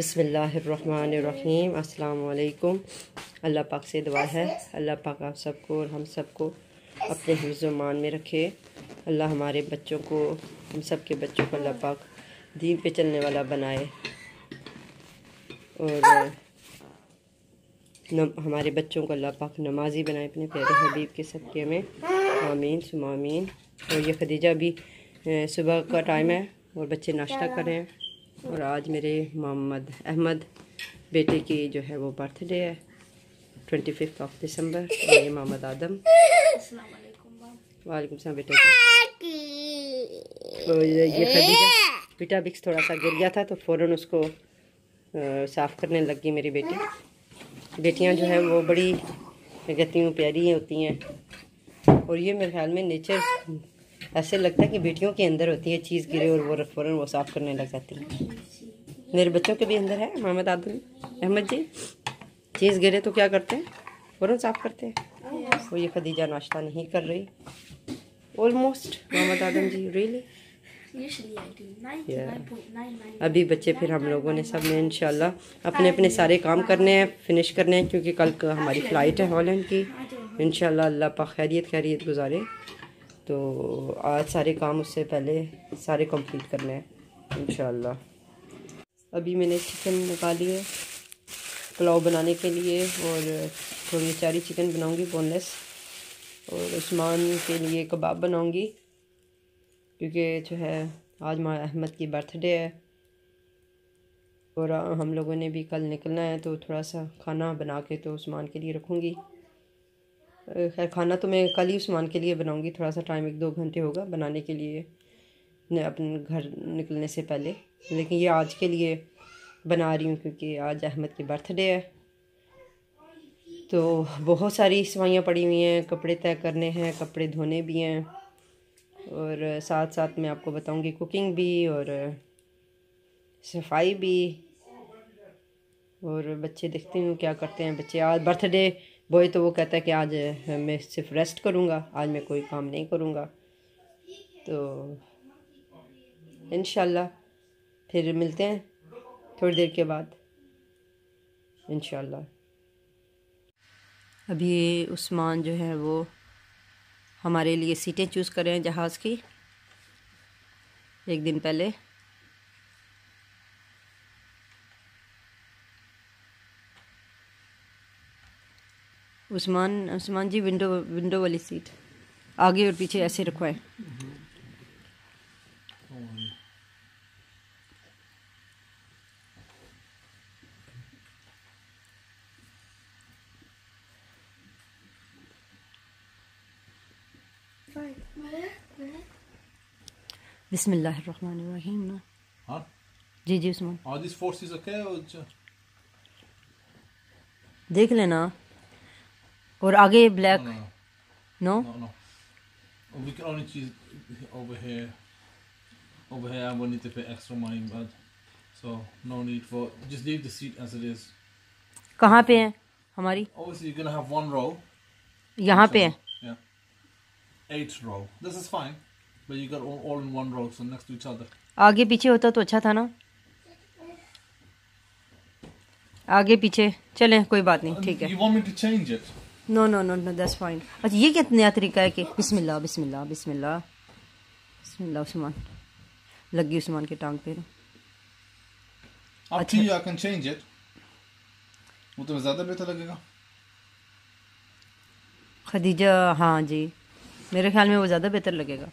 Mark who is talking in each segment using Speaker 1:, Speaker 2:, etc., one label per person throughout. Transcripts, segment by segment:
Speaker 1: बिस्मिल्लाहिर्रहमानिर्रहीम। अस्सलाम वालेकुम। अल्लाह पाक से दुआ है अल्लाह पाक आप सबको और हम सबको अपने हिफ्ज़-ओ-मान में रखे। अल्लाह हमारे बच्चों को, हम सब के बच्चों को अल्लाह पाक दीन पे चलने वाला बनाए और हमारे बच्चों को अल्लाह पाक नमाजी बनाए अपने प्यारे हबीब के सदक़े में। आमीन सुम्मा आमीन। और ये खदीजा भी सुबह का टाइम है और बच्चे नाश्ता कर रहे हैं। और आज मेरे मोहम्मद अहमद बेटे की जो है वो बर्थडे है 25 दिसंबर। और ये मोहम्मद आदम। वालेकुम सलाम बेटे। तो ये खदीजा बेटा बिक्स थोड़ा सा गिर गया था तो फ़ौरन उसको साफ़ करने लग गई मेरी बेटी। बेटियां जो है वो बड़ी कहती हूँ प्यारी होती हैं। और ये मेरे ख्याल में नेचर ऐसे लगता है कि बेटियों के अंदर होती है, चीज़ गिरे और वो फ़ौरन वो साफ़ करने लग जाती हैं। मेरे बच्चों के भी अंदर है मोहम्मद आदम अहमद जी, चीज़ गिरे तो क्या करते हैं, फ़ौरन साफ़ करते हैं। और ये खदीजा नाश्ता नहीं कर रही ऑलमोस्ट। मोहम्मद आदम जी रियली अभी बच्चे फिर हम लोगों ने सब ने इंशाल्लाह अपने अपने सारे काम करने हैं, फिनिश करने हैं, क्योंकि कल हमारी फ़्लाइट है हॉलैंड की। इंशाल्लाह अल्लाह पाक खैरियत गुजारे। तो आज सारे काम उससे पहले सारे कंप्लीट करने हैं इंशाल्लाह। अभी मैंने चिकन निकाली है पुलाव बनाने के लिए और थोड़ी चारी चिकन बनाऊंगी बोनलेस। और उस्मान के लिए कबाब बनाऊंगी क्योंकि जो है आज माँ अहमद की बर्थडे है और हम लोगों ने भी कल निकलना है, तो थोड़ा सा खाना बना के तो उस्मान के लिए रखूँगी। खैर खाना तो मैं कल ही उस्मान के लिए बनाऊंगी, थोड़ा सा टाइम 1-2 घंटे होगा बनाने के लिए अपने घर निकलने से पहले। लेकिन ये आज के लिए बना रही हूँ क्योंकि आज अहमद की बर्थडे है। तो बहुत सारी सफाइयाँ पड़ी हुई हैं, कपड़े तय करने हैं, कपड़े धोने भी हैं और साथ साथ मैं आपको बताऊंगी कुकिंग भी और सफाई भी। और बच्चे देखती हूँ क्या करते हैं बच्चे। आज बर्थडे बॉय तो वो कहता है कि आज मैं सिर्फ रेस्ट करूँगा, आज मैं कोई काम नहीं करूँगा। तो इंशाल्लाह फिर मिलते हैं थोड़ी देर के बाद इंशाल्लाह। अभी उस्मान जो है वो हमारे लिए सीटें चूज़ कर रहे हैं जहाज़ की एक दिन पहले। उस्मान जी विंडो वाली सीट आगे और पीछे ऐसे रखवाएं। बिस्मिल्लाहिर्रहमानिर्रहीम ना। हाँ जी जी Usman. Are these forces okay or देख लेना। और आगे black no
Speaker 2: we can only choose over here I will need to pay extra money, but so no need for, just leave the seat as it is.
Speaker 1: कहाँ पे है हमारी?
Speaker 2: Obviously you're gonna have one row.
Speaker 1: यहाँ पे है?
Speaker 2: Yeah, 8th row. This is fine, but you got all in one row, so next to each other.
Speaker 1: आगे पीछे होता तो अच्छा था ना। आगे पीछे चलें कोई बात नहीं, ठीक है।
Speaker 2: You want me to change it?
Speaker 1: No no no no that's fine. अच्छा ये क्या नया तरीका है कि बिस्मिल्लाह बिस्मिल्लाह बिस्मिल्लाह बिस्मिल्लाह। उस्मान लगी उस्मान के टांग पे।
Speaker 2: अच्छा I can change it. वो तो ज़्यादा बेहतर लगेगा।
Speaker 1: खदीजा हाँ जी मेरे ख्याल में वो ज़्यादा बेहतर लगेगा।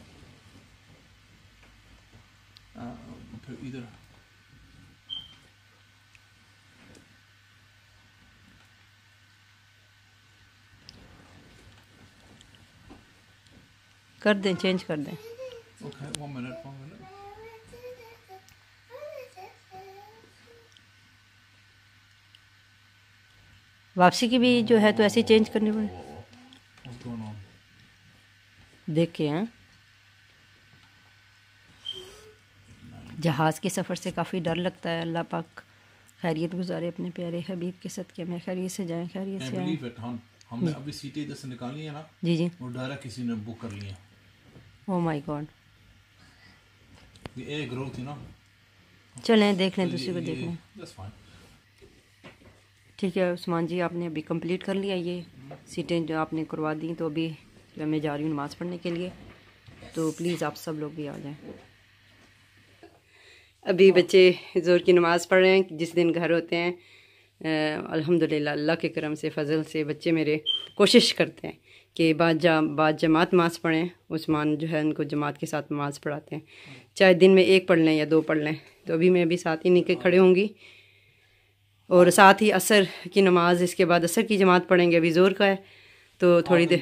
Speaker 2: फिर इधर
Speaker 1: कर दें, चेंज कर दें।
Speaker 2: Okay, 1 minute.
Speaker 1: वापसी की भी जो है तो ऐसे ही चेंज करनी पड़े। देख के हैं जहाज़ के सफ़र से काफ़ी डर लगता है। अल्लाह पाक खैरियत गुजारे अपने प्यारे हबीब के सदक़े में। खैरियत से जाएं, खैरियत से आएं।
Speaker 2: हमने अभी सीटें इधर से निकाली है ना
Speaker 1: जी जी,
Speaker 2: वो डायरेक्ट किसी ने बुक कर ली है।
Speaker 1: Oh my god.
Speaker 2: ये एक रो थी ना,
Speaker 1: चलें देख लें, दूसरे को देख लें।
Speaker 2: That's fine.
Speaker 1: ठीक है उस्मान जी, आपने अभी कंप्लीट कर लिया ये सीटें जो आपने करवा दी, तो अभी जो मैं जा रही हूँ नमाज़ पढ़ने के लिए, तो प्लीज़ आप सब लोग भी आ जाएं। अभी बच्चे ज़ोर की नमाज़ पढ़ रहे हैं। जिस दिन घर होते हैं अल्हम्दुलिल्लाह अल्लाह के करम से फ़ज़ल से बच्चे मेरे कोशिश करते हैं कि बाद जमात नमाज़ पढ़ें। उस्मान जो है उनको जमात के साथ नमाज़ पढ़ाते हैं, चाहे दिन में 1 पढ़ लें या 2 पढ़ लें। तो अभी मैं भी साथ ही निकल खड़े होंगी और साथ ही असर की नमाज़, इसके बाद असर की जमात पढ़ेंगे। अभी ज़ोर का है तो थोड़ी देर।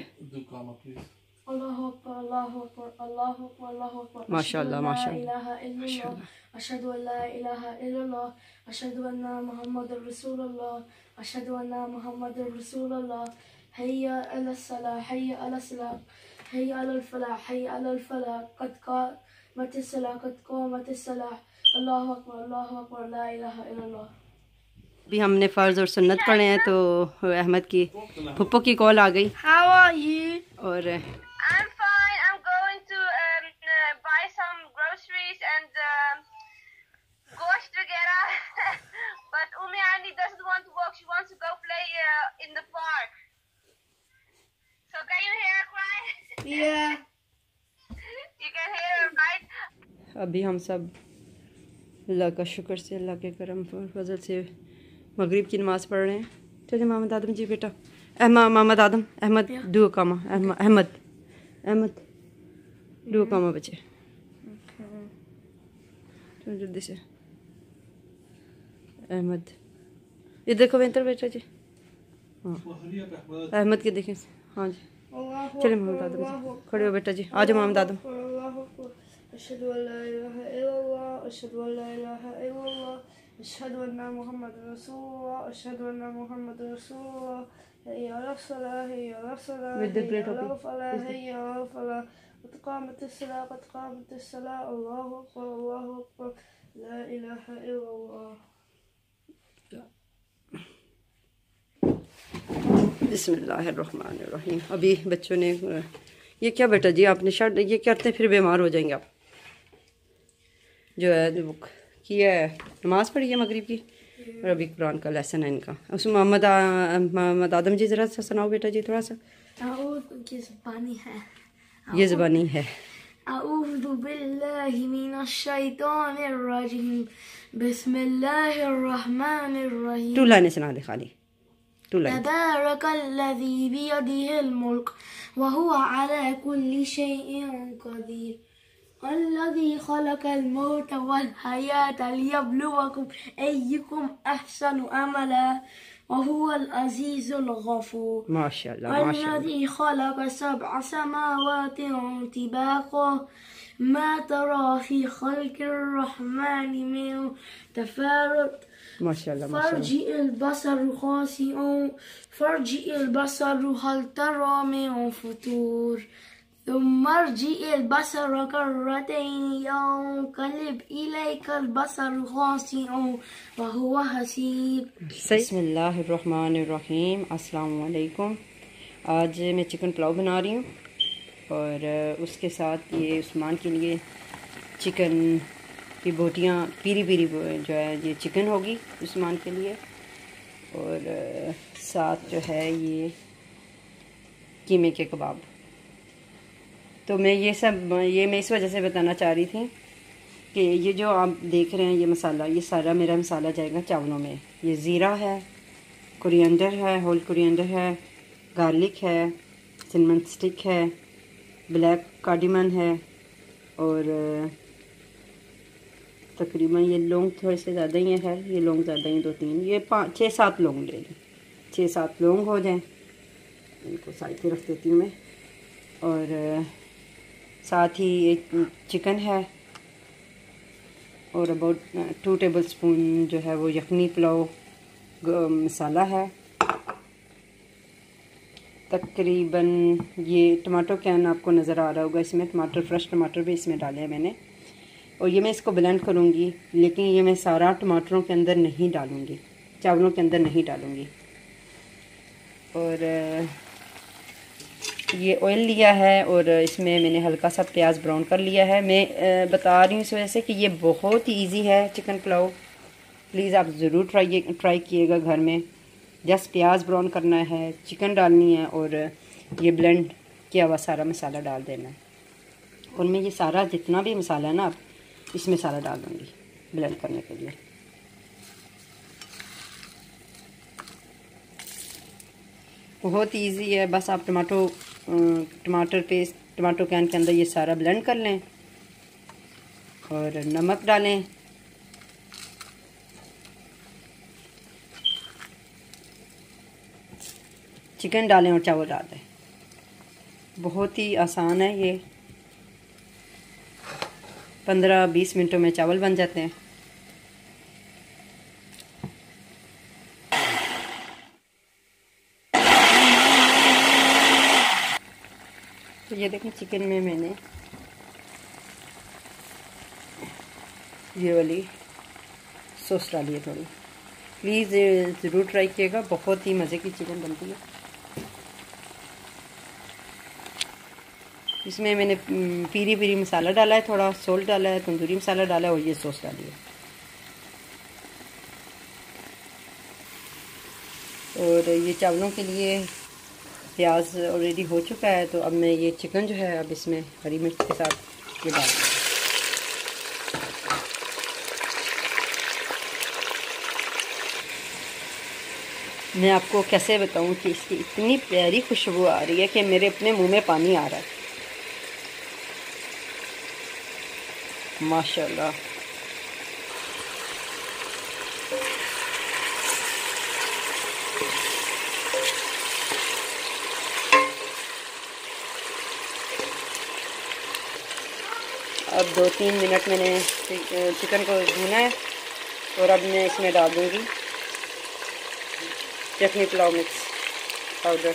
Speaker 1: माशाल्लाह माशाल्लाह।
Speaker 3: अशहदु अल्ला इलाहा इल्लल्लाह अशहदु अन्ना मुहम्मदुर रसूलुल्लाह अशहदु अन्ना मुहम्मदुर रसूलुल्लाह हय्या अलस सलाह हय्या अलस सलाह हय्या अलल फलाह हय्या अलल फलाह कद क़ामतिस सलाह कद क़ामतिस सलाह अल्लाहु अकबर ला इलाहा इल्लल्लाह।
Speaker 1: अभी हमने फ़र्ज़ और सुन्नत पढ़े हैं, तो अहमद की फुप्पो की कॉल आ गई।
Speaker 3: How are you?
Speaker 1: और
Speaker 3: I'm fine. I'm going to buy some groceries and gosh together. But Umi Annie doesn't want to walk. She wants to go play in the park. So can you hear her cry? Yeah. You can hear her, right?
Speaker 1: अभी हम सब अल्लाह का शुक्र से, अल्लाह के करम फजल से मगरिब की नमाज़ पढ़ रहे हैं। चलिए मोहम्मद आदम जी बेटा, मोहम्मद आदम अहमद डू कामा अहमद अहमद डू कामा बच्चे जल्दी से। अहमद ये देखो वेंतर बेटा जी, हाँ अहमद के देखें। हाँ जी चलिए मोहम्मद आदम जी खड़े हो बेटा जी, आ जाओ मोहम्मद आदम।
Speaker 3: अशहदु अल्ला इलाहा इल्लल्लाह अशहदु अल्ला इलाहा इल्लल्लाह अशहदु अन्ना मुहम्मदुर रसूलुल्लाह अशहदु अन्ना मुहम्मदुर रसूलुल्लाह हय्या अलस सलाह हय्या अलस सलाह हय्या अलल फलाह हय्या अलल फलाह कद क़ामतिस सलाह कद क़ामतिस सलाह अल्लाहु अकबर ला इलाहा इल्लल्लाह।
Speaker 1: बिस्मिल्लाहिर्रहमानिर्रहीम। अभी बच्चों ने ये क्या बेटा जी आपने शर्ट ये करते फिर बीमार हो जाएंगे आप। जो है किया है नमाज़ पढ़ी है मगरिब की, और अभी कुरान का लेसन है इनका। उसमें मोहम्मद आदम जी ज़रा सा सुनाओ बेटा जी थोड़ा सा।
Speaker 3: ये ज़बानी है,
Speaker 1: ये ज़बानी है।
Speaker 3: अऊज़ु बिल्लाहि मिनश शैतानिर रजीम बिस्मिल्लाहिर रहमानिर रहीम।
Speaker 1: 2 लाइनें सुना दे खाली, 2 लाइन।
Speaker 3: तबारकल्लज़ी बियदिहिल मुल्क व हुवा अला कुल्ली शैइन क़दीर अल्लज़ी खलक़ल मौत वल हयात लियब्लुवकुम अय्युकुम अहसनु अमला व हुवल अज़ीज़ुल गफ़ूर।
Speaker 1: माशाअल्लाह
Speaker 3: अल्लज़ी खलक़ सबअ समावातिन तिबाक़ा मा तरा फ़ी ख़ल्क़िर रहमानि मिन तफ़ावुत
Speaker 1: माशाअल्लाह
Speaker 3: फर्जिइल बसरु हल तरा मिन फुतूर मर्जिइल बसर कर्रतैन यंक़लिब इलैकल बसरु ख़ासिअन व हुवा हसीब।
Speaker 1: बिस्मिल्लाहिर्रहमानिर्रहीम। अस्सलाम वालेकुम। आज मैं चिकन पुलाव बना रही हूँ और उसके साथ ये उस्मान के लिए चिकन की बोटियाँ पीरी पीरी जो है ये चिकन होगी उस्मान के लिए, और साथ जो है ये कीमे के कबाब। तो मैं ये मैं इस वजह से बताना चाह रही थी कि ये जो आप देख रहे हैं ये मसाला, ये सारा मेरा मसाला जाएगा चावलों में। ये ज़ीरा है, कोरिएंडर है, होल कोरिएंडर है, गार्लिक है, सिनेमन स्टिक है, ब्लैक कार्डिमन है, और तकरीबन ये लौंग थोड़े से ज़्यादा ही है, ये लौंग ज़्यादा ही 2-3, ये 5-6-7 लौंग ले लें, 6-7 लौंग हो जाएं। इनको साइड पे रख देती हूँ मैं। और साथ ही एक चिकन है और अबाउट 2 टेबलस्पून जो है वो यखनी पुलाव मसाला है। तकरीबन ये टमाटो कैन आपको नज़र आ रहा होगा, इसमें टमाटर फ्रेश टमाटर भी इसमें डाले हैं मैंने, और ये मैं इसको ब्लेंड करूँगी, लेकिन ये मैं सारा टमाटरों के अंदर नहीं डालूँगी, चावलों के अंदर नहीं डालूँगी। और ये ऑयल लिया है और इसमें मैंने हल्का सा प्याज ब्राउन कर लिया है। मैं बता रही हूँ इस वजह से कि ये बहुत ही इजी है चिकन पुलाव। प्लीज़ आप ज़रूर ट्राई कीजिएगा घर में। जस्ट प्याज ब्राउन करना है, चिकन डालनी है और ये ब्लेंड किया हुआ सारा मसाला डाल देना है। और मैं ये सारा जितना भी मसाला है ना, अब इसमें सारा डाल दूँगी ब्लेंड करने के लिए। बहुत इजी है, बस आप टमाटर पेस्ट टमाटो कैन के अंदर ये सारा ब्लेंड कर लें और नमक डालें। चिकन डालें और चावल डाल दें। बहुत ही आसान है ये, 15-20 मिनटों में चावल बन जाते हैं। तो ये देखें चिकन में मैंने ये वाली सॉस डाली है थोड़ी। प्लीज़ ज़रूर ट्राई कीजिएगा, बहुत ही मज़े की चिकन बनती है। इसमें मैंने पीरी पीरी मसाला डाला है, थोड़ा सोल्ट डाला है, तंदूरी मसाला डाला है और ये सॉस डाली है। और ये चावलों के लिए प्याज ऑलरेडी हो चुका है, तो अब मैं ये चिकन जो है अब इसमें हरी मिर्च के साथ ये डाल दूँ। मैं आपको कैसे बताऊं कि इसकी इतनी प्यारी खुशबू आ रही है कि मेरे अपने मुंह में पानी आ रहा है। माशाल्लाह। अब 2-3 मिनट मैंने चिकन को भूना है और अब मैं इसमें डाल दूँगी चटनी पुलाव मिक्स पाउडर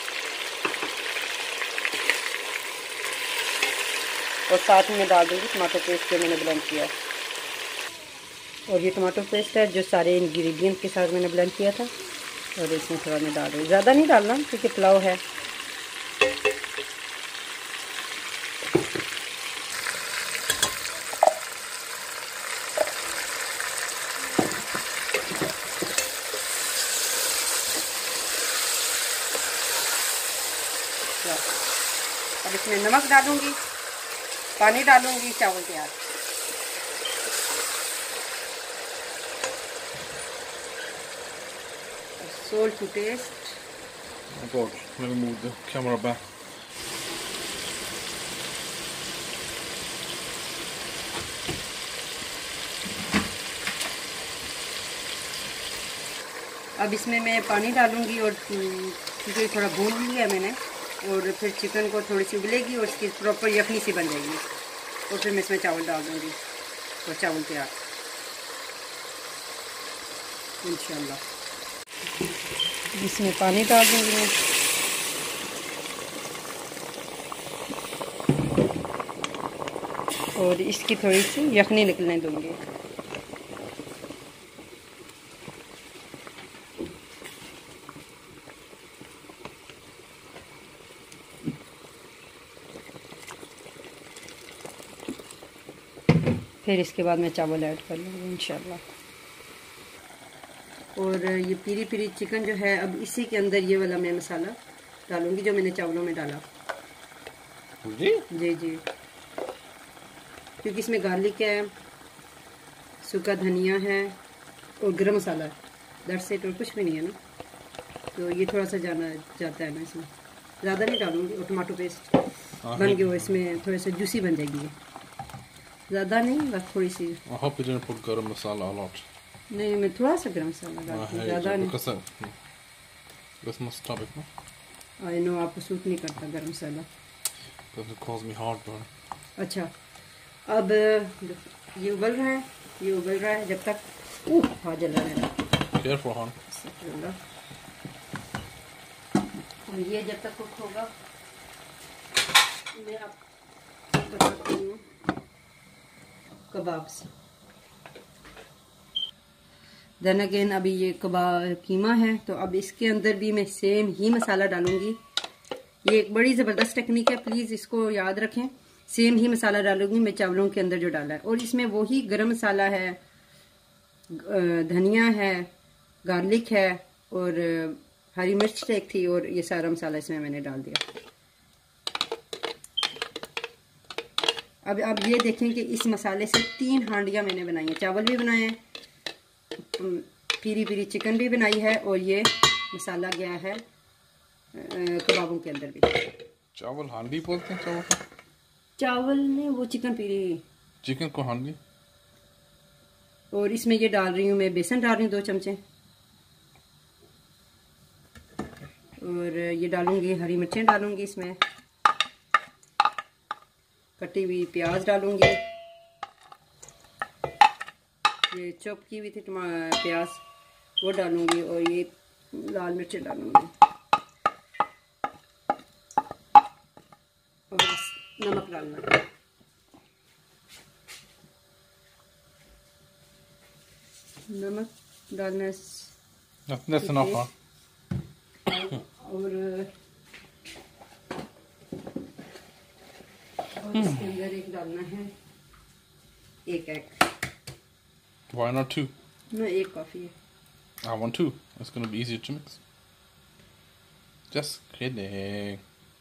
Speaker 1: और साथ में डाल दूँगी टमाटो पेस्ट जो मैंने ब्लेंड किया। और ये टमाटो पेस्ट है जो सारे इंग्रेडिएंट के साथ मैंने ब्लेंड किया था और इसमें थोड़ा मैं डाल दूँगी। ज़्यादा नहीं डालना क्योंकि पुलाव है। अब इसमें नमक डालूंगी, पानी डालूंगी, चावल तैयार। Salt to taste.
Speaker 2: Oh God, let me move the camera back.
Speaker 1: अब इसमें मैं पानी डालूंगी और क्योंकि थोड़ा भून लिया मैंने और फिर चिकन को थोड़ी सी उबलेगी और इसकी प्रॉपर यखनी सी बन जाएगी और फिर मैं इसमें चावल डाल दूँगी और चावल तैयार इंशाल्लाह। इसमें पानी डाल दूँगी मैं और इसकी थोड़ी सी यखनी निकलने दूँगी। फिर इसके बाद मैं चावल ऐड कर लूँगी इंशाल्लाह। और ये पीरी पीरी चिकन जो है अब इसी के अंदर ये वाला मैं मसाला डालूँगी जो मैंने चावलों में डाला।
Speaker 2: जी
Speaker 1: जी जी, क्योंकि इसमें गार्लिक है, सूखा धनिया है और गरम मसाला है, दैट्स इट, और कुछ भी नहीं है ना। तो ये थोड़ा सा जाता है ना इसमें, ज़्यादा नहीं डालूँगी। और टमाटो पेस्ट बन गया, इसमें थोड़े से जूसी बन जाएगी ये, ज़्यादा नहीं, बस थोड़ी सी।
Speaker 2: I hope you didn't put garam masala a lot.
Speaker 1: नहीं, मैं थोड़ा सा गरम मसाला डालती हूँ, ज़्यादा नहीं।
Speaker 2: That's my stomach, no?
Speaker 1: I know आपको सूट नहीं करता गरम मसाला।
Speaker 2: Because it caused me heartburn.
Speaker 1: अच्छा, अब ये उबल रहा है, ये उबल रहा है जब तक हाथ जला रहा है।
Speaker 2: Careful, hon.
Speaker 1: और ये जब तक कुक होगा मैं आपको बताती हूँ कबाब से। देन अगेन अभी ये कबाब कीमा है, तो अब इसके अंदर भी मैं सेम ही मसाला डालूंगी ये एक बड़ी ज़बरदस्त टेक्निक है, प्लीज़ इसको याद रखें। सेम ही मसाला डालूंगी मैं चावलों के अंदर जो डाला है, और इसमें वही गरम मसाला है, धनिया है, गार्लिक है और हरी मिर्च एक थी, और ये सारा मसाला इसमें मैंने डाल दिया। अब आप ये देखें कि इस मसाले से 3 हांडियाँ मैंने बनाई हैं, चावल भी बनाए हैं, पीरी पीरी चिकन भी बनाई है, और ये मसाला गया है कबाबों के अंदर भी।
Speaker 2: चावल हांडी बोलते हैं
Speaker 1: चावल में वो चिकन पीरी,
Speaker 2: चिकन को हांडी।
Speaker 1: और इसमें ये डाल रही हूँ मैं, बेसन डाल रही हूँ 2 चमचे, और ये डालूंगी हरी मिर्चें डालूंगी इसमें, कटी हुई प्याज डालूंगी, ये चॉप की हुई थी प्याज वो डालूंगी, और ये लाल मिर्चें डालूंगी, और बस नमक डालना। नमक डालना और इसके अंदर एक डालना है, एक एग।
Speaker 2: Why not 2?
Speaker 1: No, एक काफी है।
Speaker 2: I want 2. It's gonna be easier to mix. Just kidding.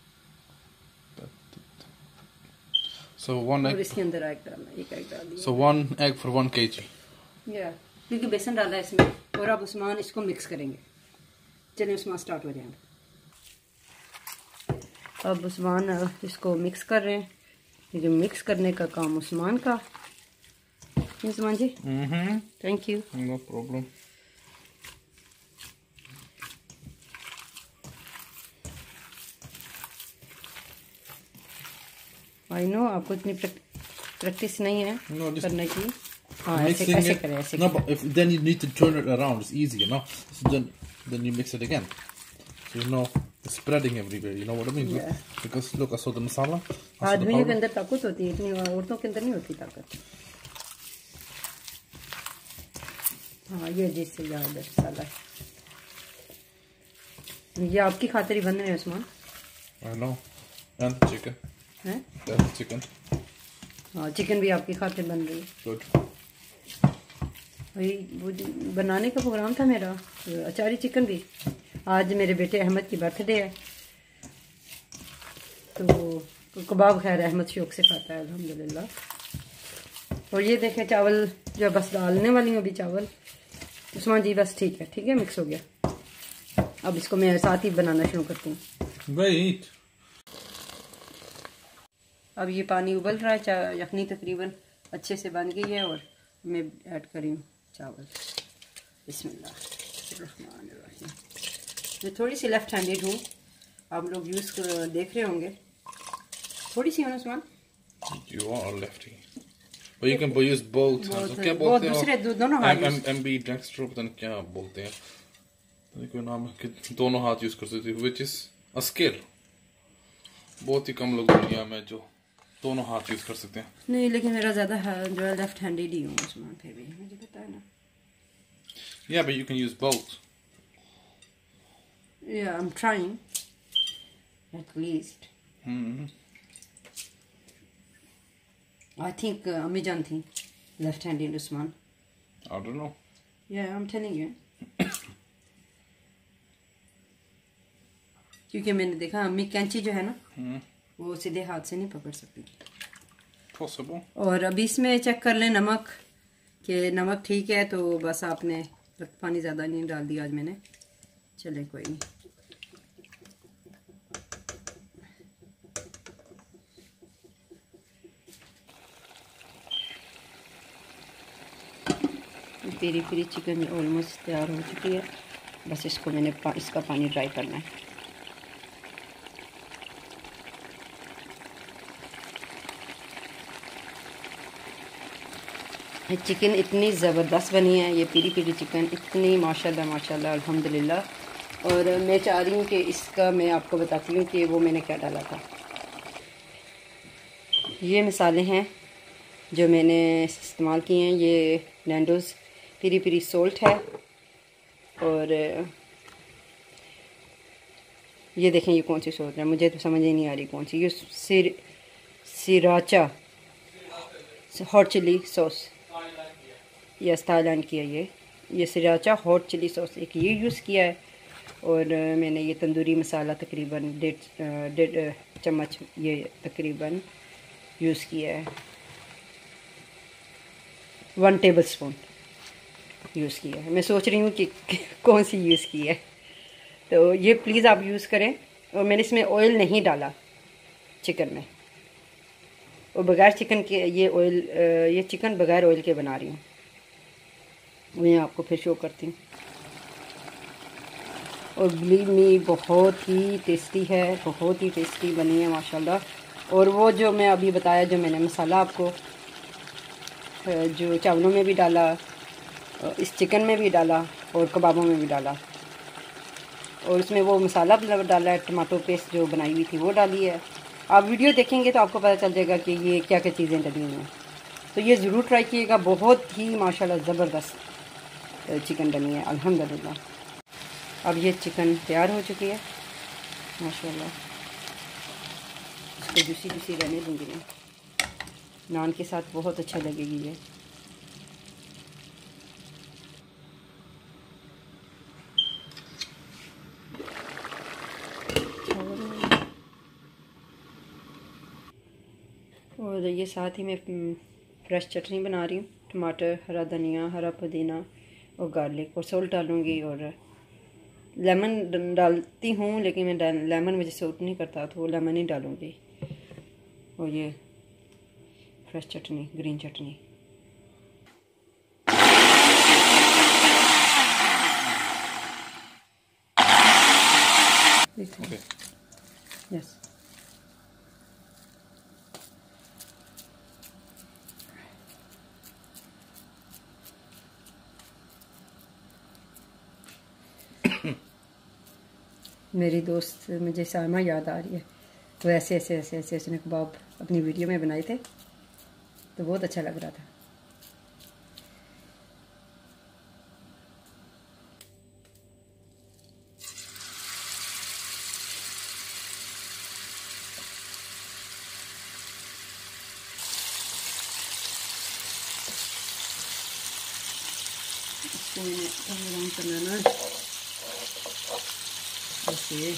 Speaker 2: So 1
Speaker 1: और
Speaker 2: egg.
Speaker 1: इसके अंदर एग डालना, एक एग डाल दिया।
Speaker 2: So 1 egg for 1 kg.
Speaker 1: क्योंकि बेसन डाला है इसमें, और अब उस्मान इसको मिक्स करेंगे। चलिए उस्मान स्टार्ट हो जाएंगे। अब उस्मान इसको मिक्स कर रहे हैं, ये जो मिक्स करने का काम उस्मान का। Usman ji, thank you.
Speaker 2: No problem.
Speaker 1: I know आपको इतनी प्रैक्टिस नहीं है करने की। हाँ, ऐसे करें, ऐसे
Speaker 2: No, but if then you need to turn it around. It's easier, no? So then you mix it again. So you know it's spreading everywhere. You know what I mean?
Speaker 1: Yeah.
Speaker 2: Because look, I saw the masala.
Speaker 1: आदमियों के अंदर ताकत होती है, इतनी औरतों के अंदर नहीं होती ताकत। हाँ, ये जिससे याद है मसाला, ये आपकी खातिर ही बन रहे हैं Usman.
Speaker 2: I know. And the chicken.
Speaker 1: हैं?
Speaker 2: That's the chicken.
Speaker 1: हाँ, चिकन भी आपकी खातिर बन रही है।
Speaker 2: Good.
Speaker 1: वही वो बनाने का प्रोग्राम था मेरा, अचारी चिकन भी। आज मेरे बेटे अहमद की बर्थडे है, तो कबाब खैर अहमद शौक से खाता है अल्हम्दुलिल्लाह। और ये देखें चावल जो बस डालने वाली हूँ अभी चावल। उस्मान जी बस ठीक है, मिक्स हो गया। अब इसको मैं साथ ही बनाना शुरू करती हूँ।
Speaker 2: Wait.
Speaker 1: अब ये पानी उबल रहा है, यखनी तकरीबन अच्छे से बन गई है, और मैं ऐड करी हूँ चावल। बिस्मिल्लाहिर्रहमानिर्रहीम। मैं थोड़ी सी लेफ्ट हैंडेड हूँ, आप लोग यूज़ देख रहे होंगे, थोड़ी सी है Usman.
Speaker 2: You are lefty. But you can use both. क्या
Speaker 1: वो
Speaker 2: बोलते हैं?
Speaker 1: दूसरे दोनों हाथ
Speaker 2: MB dextro पता नहीं क्या बोलते हैं। कोई नाम है कि दोनों हाथ यूज कर सकते हैं, which is a skill. बहुत ही कम लोग दुनिया में जो दोनों हाथ यूज कर सकते हैं।
Speaker 1: नहीं, लेकिन मेरा ज़्यादा जो है लेफ्ट हैंडेड ही हूँ उस्मान, फिर भी मुझे पता है ना।
Speaker 2: Yeah, but you can use both.
Speaker 1: Yeah, I'm trying at least. I think अम्मी जान थी left handed Usman.
Speaker 2: I don't know.
Speaker 1: Yeah, I'm telling you. क्योंकि मैंने देखा अम्मी कैंची जो है ना, वो सीधे हाथ से नहीं पकड़ सकती।
Speaker 2: Possible.
Speaker 1: और अभी इसमें चेक कर लें नमक, कि नमक ठीक है, तो बस आपने पानी ज़्यादा नहीं डाल दिया आज मैंने। चले कोई नहीं। पेरी पेरी चिकन ऑलमोस्ट तैयार हो चुकी है, बस इसको मैंने इसका पानी ड्राई करना है। ये चिकन इतनी ज़बरदस्त बनी है, ये पेरी पेरी चिकन इतनी माशाल्लाह माशाल्लाह अल्हम्दुलिल्लाह। और मैं चाह रही हूँ कि इसका मैं आपको बताती हूँ कि वो मैंने क्या डाला था। ये मसाले हैं जो मैंने इस्तेमाल किए हैं, ये नैंडोज़ पेरी पेरी सोल्ट है, और ये देखें ये कौन सी सॉस है, मुझे तो समझ ही नहीं आ रही कौन सी। ये सिराचा हॉट चिली सॉस, ये थाईलैंड की है। ये सिराचा हॉट चिली सॉस एक ये यूज़ किया है। और मैंने ये तंदूरी मसाला तकरीबन 1.5 चम्मच ये तकरीबन यूज़ किया है। 1 टेबलस्पून यूज़ किया है। मैं सोच रही हूँ कि कौन सी यूज़ की है, तो ये प्लीज़ आप यूज़ करें। और मैंने इसमें ऑयल नहीं डाला चिकन में, और बगैर चिकन के ये चिकन बगैर ऑयल के बना रही हूँ। मैं आपको फिर शो करती हूँ। और बिलीव मी बहुत ही टेस्टी है, बहुत ही टेस्टी बनी है माशाल्लाह। और वो जो मैं अभी बताया, जो मैंने मसाला आपको जो चावलों में भी डाला, इस चिकन में भी डाला और कबाबों में भी डाला, और इसमें वो मसाला डाला है, टमाटो पेस्ट जो बनाई हुई थी वो डाली है। आप वीडियो देखेंगे तो आपको पता चल जाएगा कि ये क्या क्या चीज़ें डली हुई हैं। तो ये ज़रूर ट्राई कीजिएगा, बहुत ही माशाल्लाह ज़बरदस्त चिकन बनी है अल्हम्दुलिल्लाह। अब ये चिकन तैयार हो चुकी है माशाल्लाह। इसको जूसी जूसी रहने दूँगी मैं, नान के साथ बहुत अच्छा लगेगी ये। और ये साथ ही मैं फ्रेश चटनी बना रही हूँ, टमाटर, हरा धनिया, हरा पुदीना और गार्लिक, और सॉल्ट डालूँगी। और लेमन डालती हूँ, लेकिन मैं लेमन मुझे सूट नहीं करता, तो लेमन ही डालूँगी। और ये fresh chutney, green chutney. Yes, मेरी दोस्त मुझे सामा याद आ रही है। तो ऐसे ऐसे ऐसे ऐसे उसने कबाब अपनी वीडियो में बनाए थे, तो बहुत अच्छा लग रहा था। इसको मैंने करना ना ऐसे।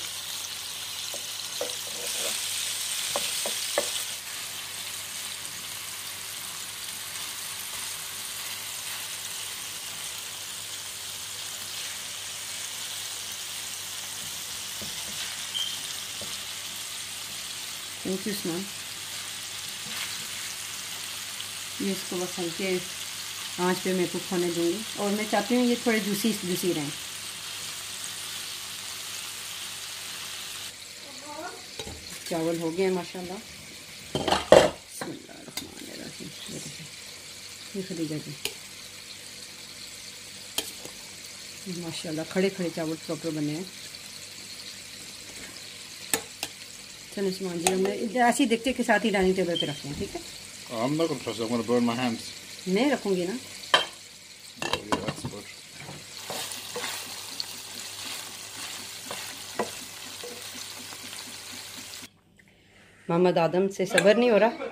Speaker 1: Thank you Usman. ये इसको बस हल्के आँच पे मैं कुक होने दूँगी, और मैं चाहती हूँ ये थोड़े जूसी जूसी रहें। चावल हो गए माशाल्लाह। ये खदीजा जी माशाल्लाह खड़े खड़े चावल प्रॉपर बने हैं। चलो उस्मान जी, हमने ऐसे ही देखते के साथ ही डाइनिंग टेबल पे रखते हैं, ठीक है?
Speaker 2: I'm not gonna trust it. I'm gonna burn my hands.
Speaker 1: मैं रखूँगी ना।
Speaker 2: Oh, yeah, that's good.
Speaker 1: Mohammad आदम से सब्र नहीं हो रहा,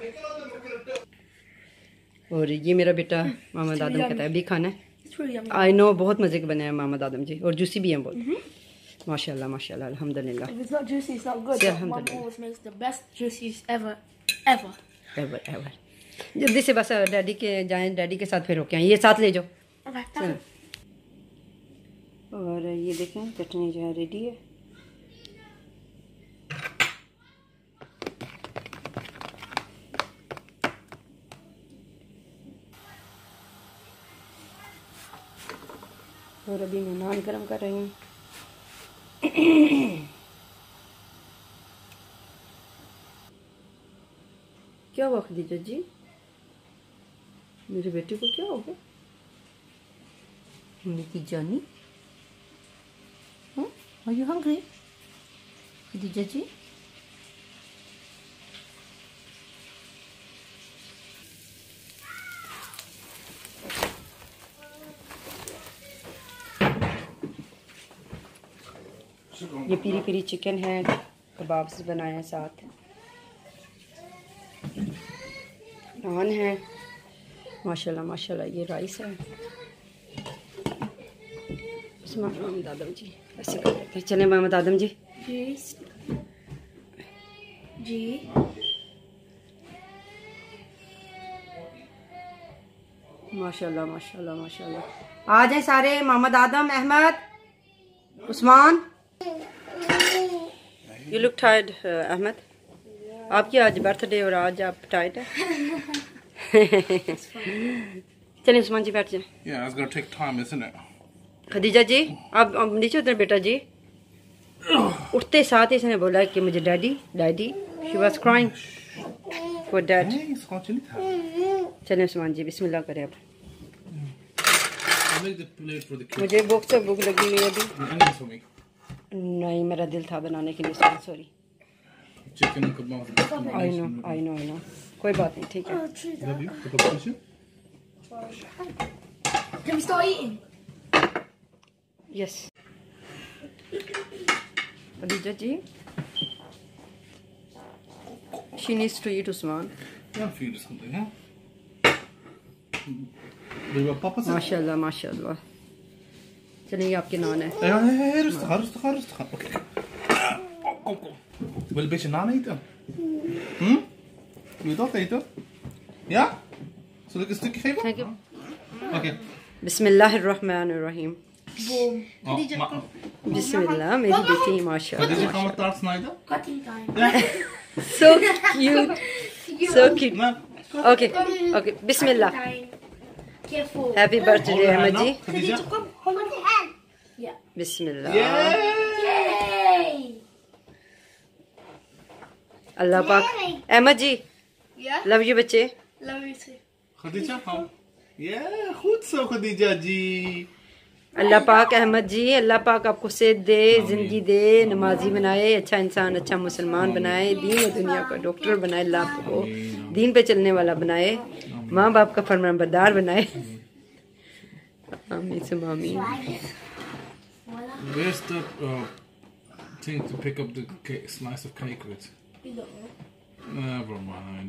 Speaker 1: और ये मेरा बेटा मोहम्मद आदम कहता है भी खाना है। आई नो, बहुत मज़े के बने हैं मोहम्मद आदम जी, और जूसी भी हैं बहुत माशाल्लाह माशाल्लाह अल्हम्दुलिल्लाह।
Speaker 3: If it's not juicy, it's not good.
Speaker 1: Yeah,
Speaker 3: But Mom
Speaker 1: alhamdulillah.
Speaker 3: always makes the best juices ever.
Speaker 1: Ever ever. जल्दी से बस डैडी के जाएं, डैडी के साथ फिर होके आए, ये साथ ले जाओ।
Speaker 3: Okay,
Speaker 1: चलो। और ये देखें चटनी जो है रेडी है। और अभी मैं नान गरम कर रही हूँ। क्या हुआ खदीजा जी, मेरे बेटे को क्या हो गया? मेरी जानी, are you hungry Khadija ji? ये पेरी पेरी चिकन है, कबाब्स बनाए हैं, साथ नान है। माशाल्लाह माशाल्लाह। ये राइस है। मोहम्मद आदम जी ऐसे कर लेते हैं। चले मोहम्मद आदम जी
Speaker 3: जी
Speaker 1: माशाल्लाह माशाल्लाह माशाल्लाह। आ जाए सारे, Mohammad Adam, Ahmed, Usman. You look tired Ahmed, आपकी आज बर्थडे और आज आप टायर्ड है। चलिए उस्मान जी बैठ जाए।
Speaker 2: Yeah, it's gonna take time, isn't it?
Speaker 1: Khadija जी आप नीचे उतर बेटा जी। उठते साथ ही इसने बोला कि मुझे daddy daddy, she was crying for dad. चलिए उस्मान जी बिस्मिल्लाह करें अब। मुझे भूख से भूख लगी हुई है अभी। नहीं, मेरा दिल था बनाने के लिए, सॉरी। आई नो कोई बात नहीं, ठीक है।
Speaker 3: Can we start eating?
Speaker 1: Yes Khadija ji, she needs to eat Usman. माशाल्लाह माशाल्लाह। चलिए ये आपके नान है।
Speaker 2: Wil een beetje naan eten? Wil je dat eten? Ja? Zal ik een stukje geven?
Speaker 1: Thank you.
Speaker 2: Oké.
Speaker 1: बिस्मिल्लाहिर्रहमानिर्रहीम। बिस्मिल्लाह। मेरी बेटी माशाल्लाह।
Speaker 2: Deze gaan we taart snijden?
Speaker 3: Cutting time.
Speaker 1: So cute so cute. Okay okay बिस्मिल्लाह।
Speaker 3: Careful.
Speaker 1: Happy birthday Ahmed ji.
Speaker 2: Khadija?
Speaker 3: Come, hold on your hand. Yeah.
Speaker 1: बिस्मिल्लाह।
Speaker 3: Yay!
Speaker 1: अल्लाह पाक। Ahmed ji
Speaker 3: Yeah.
Speaker 1: Love you बच्चे।
Speaker 3: Love you too.
Speaker 2: Khadija, gaan. Yeah, goed zo Khadija ji.
Speaker 1: अल्लाह पाक अहमद जी, अल्लाह पाक आपको सेहत दे, जिंदगी दे, नमाजी बनाए, अच्छा इंसान, अच्छा मुसलमान बनाए, दीन और दुनिया का डॉक्टर बनाए, अल्लाह आपको दीन पे चलने वाला बनाए, माँ बाप का फरमाबरदार बनाए। आमीन सुम्मा आमीन।
Speaker 2: Where's the thing to pick up the slice of cake with? Never mind.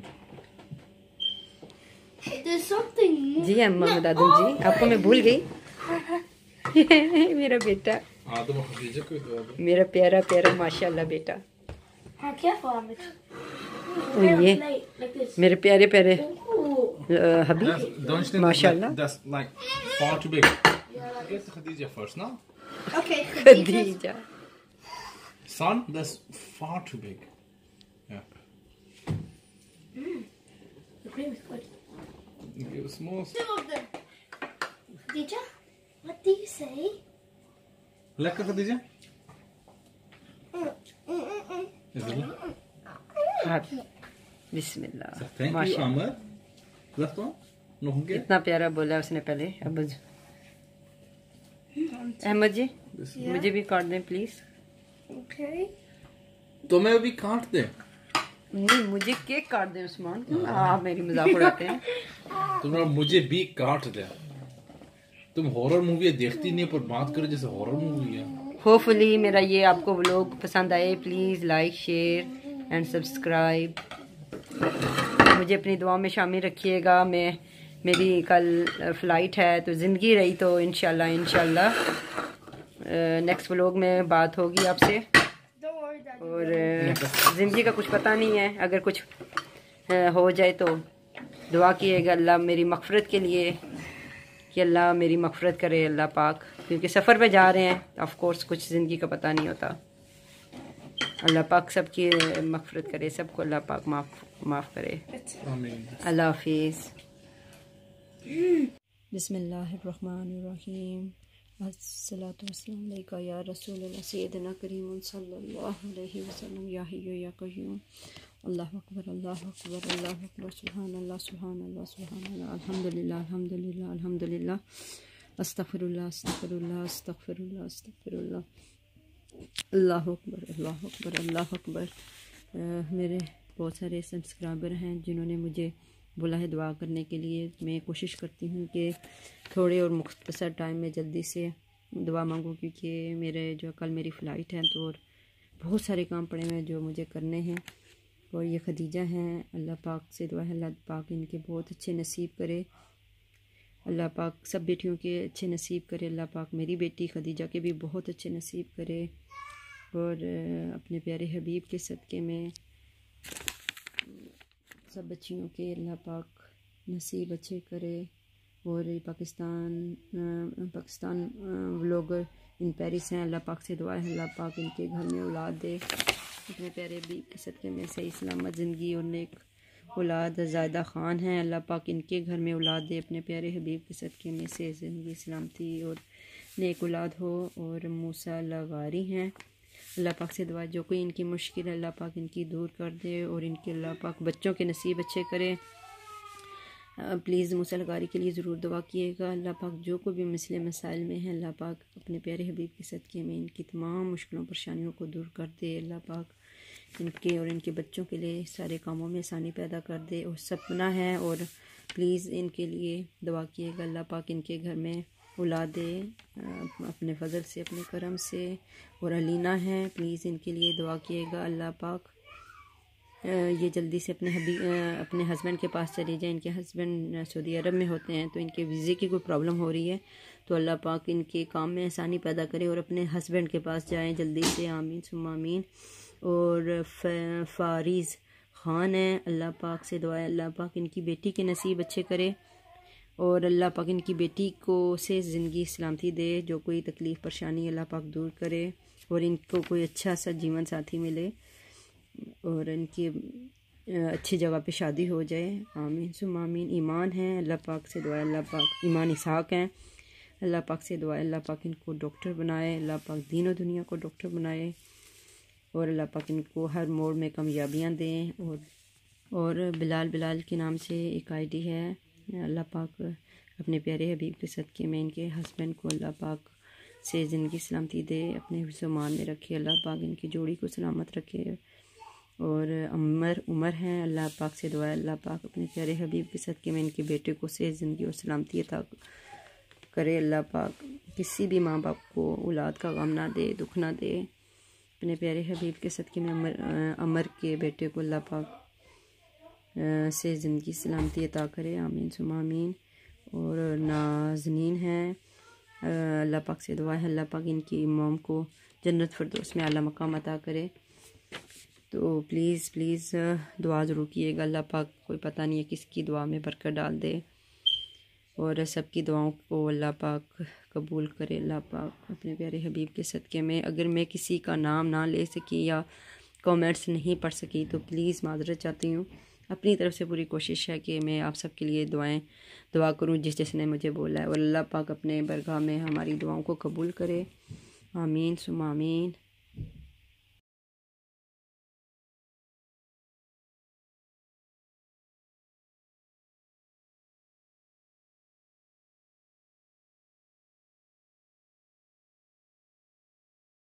Speaker 3: There's something more.
Speaker 1: जी मोहम्मद आदम जी, आपको मैं भूल गई। मेरा बेटा,
Speaker 2: Adem of Khadija को दो।
Speaker 1: मेरा प्यारा प्यारा माशाल्लाह बेटा।
Speaker 3: Careful, Ahmed.
Speaker 1: ये
Speaker 3: Like this.
Speaker 1: मेरे प्यारे प्यारे
Speaker 3: Ooh.
Speaker 1: Habib
Speaker 2: Don't you think
Speaker 1: माशाल्लाह।
Speaker 2: that's like far too big? Get the Khadija first, no?
Speaker 3: Okay.
Speaker 1: Khadija
Speaker 2: Son, that's far too big. Yeah.
Speaker 3: The cream is good.
Speaker 2: Give us more.
Speaker 3: Two of them. Khadija, what do you say?
Speaker 2: Lekker Khadija? Is it?
Speaker 1: हाँ बिस्मिल्लाह।
Speaker 2: Thank you,
Speaker 1: माशाल्लाह।
Speaker 2: Ahmed. Left one? Nog een keer?
Speaker 1: इतना प्यारा बोला उसने पहले। अब अहमद जी मुझे भी काट दें प्लीज।
Speaker 3: Okay.
Speaker 2: तुम्हें भी काट दे।
Speaker 1: नहीं मुझे केक काट दें उस्मान। आप मेरी मजाक उड़ाते हैं।
Speaker 2: तुम्हारा मुझे भी काट दे। तुम हॉरर मूवी देखती नहीं पर बात करो जैसे हॉरर मूवी है।
Speaker 1: होपफुली मेरा ये आपको व्लॉग पसंद आए। Please like share and subscribe. मुझे अपनी दुआ में शामिल रखिएगा। मेरी कल फ़्लाइट है तो ज़िंदगी रही तो इंशाल्लाह नेक्स्ट व्लॉग में बात होगी आपसे।
Speaker 3: Don't worry, Daddy.
Speaker 1: और ज़िंदगी का कुछ पता नहीं है, अगर कुछ हो जाए तो दुआ कीजिएगा अल्लाह मेरी मग़फ़िरत के लिए कि अल्लाह मेरी मग़फ़िरत करे अल्लाह पाक, क्योंकि सफ़र पे जा रहे हैं ऑफ कोर्स कुछ ज़िंदगी का पता नहीं होता। अल्लाह पाक सबकी मग़फ़िरत करे, सबको अल्लाह पाक माफ़ करे।
Speaker 2: आमीन।
Speaker 1: अल्लाह हाफिज़। बिस्मिल्लाहिर्रहमानिर्रहीम। अस्सलातु वस्सलामु अलैका या रसूलल्लाह सय्यदना करीम सल्लल्लाहु अलैहि वसल्लम या हय्यु या कय्यूम। अल्लाहु अकबर अल्लाहु अकबर अल्लाहु अकबर सुभानअल्लाह सुभानअल्लाह सुभानअल्लाह अल्हम्दुलिल्लाह अल्हम्दुलिल्लाह अल्हम्दुलिल्लाह अस्तगफिरुल्लाह अस्तगफिरुल्लाह अस्तगफिरुल्लाह अस्तगफिरुल्लाह अल्लाहु अकबर अल्लाहु अकबर अल्लाहु अकबर। मेरे बहुत सारे सब्सक्राइबर हैं जिन्होंने मुझे बोला है दुआ करने के लिए। मैं कोशिश करती हूँ कि थोड़े और मुख्तसर टाइम में जल्दी से दुआ मांगो, क्योंकि मेरे जो कल मेरी फ़्लाइट है तो और बहुत सारे काम पड़े हैं जो मुझे करने हैं। और ये खदीजा हैं, अल्लाह पाक से दुआ है अल्लाह पाक इनके बहुत अच्छे नसीब करे, अल्लाह पाक सब बेटियों के अच्छे नसीब करे, अल्लाह पाक मेरी बेटी खदीजा के भी बहुत अच्छे नसीब करे। और अपने प्यारे हबीब के सदक़े में सब बच्चियों के अल्लाह पाक नसीब अच्छे करे। और पाकिस्तान व्लॉगर इन पेरिस हैं, अल्लाह पाक से दुआ है अल्लाह पाक इनके घर में औलाद दे, अपने प्यारे हबीब के सदक़े में सही सलामत ज़िंदगी और नेक औलाद। ज़ायदा ख़ान हैं, अल्लाह पाक इनके घर में औलाद दे, अपने प्यारे हबीब के सदक़े में से ज़िंदगी सलामती और नेक औलाद हो। और मूसा लगारी हैं, अल्लाह पाक से दुआ जो कोई इनकी मुश्किल है अल्लाह पाक इनकी दूर कर दे और इनके अल्लाह पाक बच्चों के नसीब अच्छे करे। प्लीज़ मूसा लगारी के लिए ज़रूर दुआ कीजिएगा। अल्लाह पाक जो कोई भी मसले मसाइल में है अल्लाह पाक अपने प्यारे हबीब के सदक़े में इनकी तमाम मुश्किलों परेशानियों को दूर कर दे। अल्लाह पाक इनके और इनके बच्चों के लिए सारे कामों में आसानी पैदा कर दे। और सपना है और प्लीज़ इनके लिए दुआ कीजिएगा, अल्लाह पाक इनके घर में औलाद दे अपने फजल से, अपने करम से। और अलीना है, प्लीज़ इनके लिए दुआ कीजिएगा, अल्लाह पाक ये जल्दी से अपने हस्बैंड के पास चली जाए। इनके हस्बैंड सऊदी अरब में होते हैं तो इनके वीज़े की कोई प्रॉब्लम हो रही है, तो अल्लाह पाक इनके काम में आसानी पैदा करे और अपने हस्बैंड के पास जाएं जल्दी से, आमीन सुम्मा आमीन। और फारिज़ ख़ान है, अल्लाह पाक से दुआ है अल्लाह पाक इनकी बेटी के नसीब अच्छे करे और अल्लाह पाक इनकी बेटी को से ज़िंदगी सलामती दे, जो कोई तकलीफ़ परेशानी अल्लाह पाक दूर करे और इनको कोई अच्छा सा जीवन साथी मिले और इनकी अच्छी जगह पे शादी हो जाए, आमीन सुम्मा आमीन। ईमान है, अल्लाह पाक से दुआ अल्लाह पाक ईमान इसहाक हैं, अल्लाह पाक से दुआ अल्लाह पाक इनको डॉक्टर बनाए, अल्लाह पाक दीन और दुनिया को डॉक्टर बनाए और अल्लाह पाक इनको हर मोड़ में कामयाबियाँ दें। और बिलाल के नाम से एक आईडी है, अल्लाह पाक अपने प्यारे हबीब के सदक़े में इनके हस्बैंड को अल्लाह पाक से ज़िंदगी सलामती दे, अपने हिफ्ज़-ओ-मान में रखे, अल्लाह पाक इनकी जोड़ी को सलामत रखे। और उमर हैं, अल्लाह पाक से दुआ अल्लाह पाक अपने प्यारे हबीब के सदक़े में इनके बेटे को सेहत ज़िंदगी और सलामती अता करे। अल्लाह पाक किसी भी माँ बाप को औलाद का गम ना दे, दुख ना दे, अपने प्यारे हबीब के सदक़े में अमर के बेटे को अल्लाह पाक से ज़िंदगी सलामती अता करे, आमीन सुम्मा आमीन। और नाज़नीन हैं, अल्लाह पाक से दुआ है अल्लाह पाक इनकी इमाम को जन्नत फिरदौस में आला मकाम अता करे। तो प्लीज़ दुआ ज़रूर कीजिएगा, अल्लाह पाक कोई पता नहीं है किसकी दुआ में बरकत डाल दे और सबकी दुआओं को अल्लाह पाक कबूल करे। अल्लाह पाक अपने प्यारे हबीब के सदक़े में अगर मैं किसी का नाम ना ले सकी या कमेंट्स नहीं पढ़ सकी तो प्लीज़ माज़रत चाहती हूँ। अपनी तरफ से पूरी कोशिश है कि मैं आप सबके लिए दुआ करूँ जिसने मुझे बोला है और अल्लाह पाक अपने बरगाह में हमारी दुआओं को कबूल करे, आमीन सुम्मा आमीन।